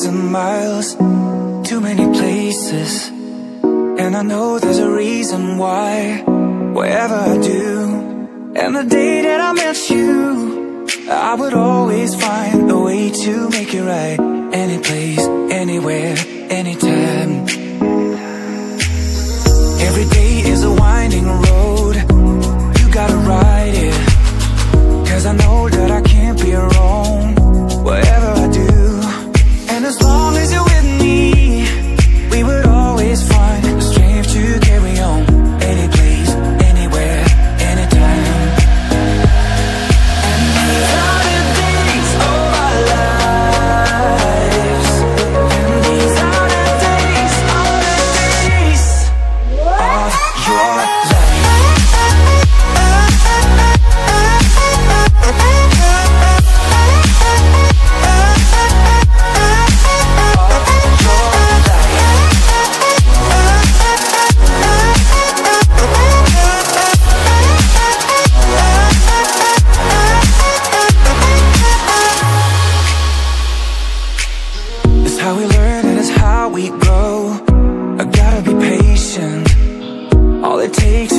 1,000 miles, too many places, and I know there's a reason why. Wherever I do, and the day that I met you, I would always find a way to make it right. Any place, anywhere, anytime. Every day is a winding road, you gotta ride it, 'cause I know that I can't be wrong. Whatever I do, and as long as you're with me, we would always find the strength to carry on. Any place, anywhere, anytime. And these are the days of our lives, and these are the days of your life. How we learn and it's how we grow. I gotta be patient. All it takes